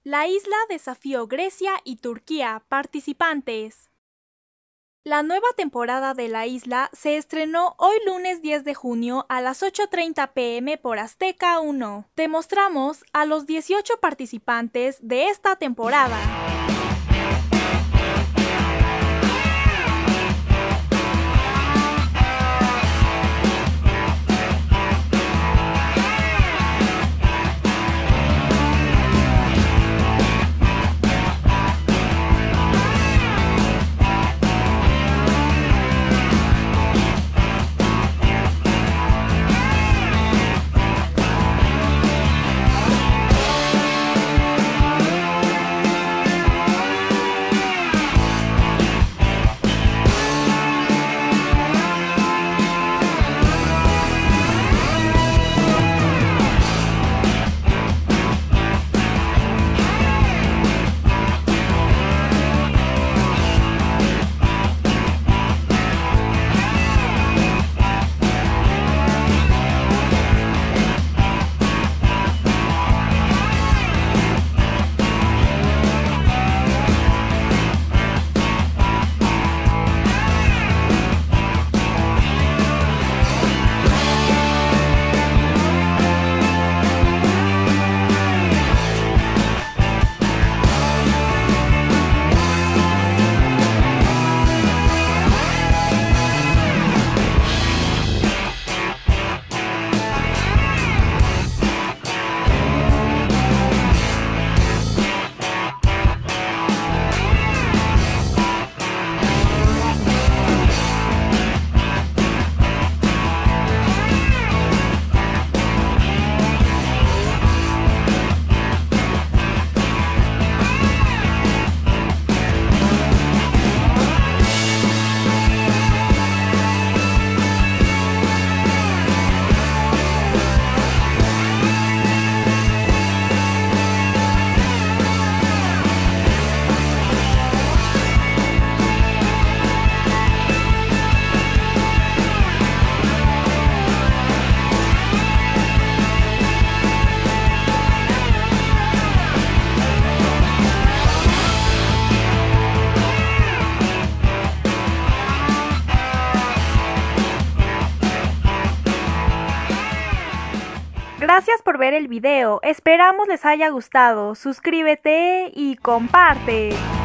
La isla desafió Grecia y Turquía, participantes. La nueva temporada de La Isla se estrenó hoy lunes 10 de junio a las 8:30 p.m. por Azteca 1. Te mostramos a los 18 participantes de esta temporada. Gracias por ver el video, esperamos les haya gustado, suscríbete y comparte.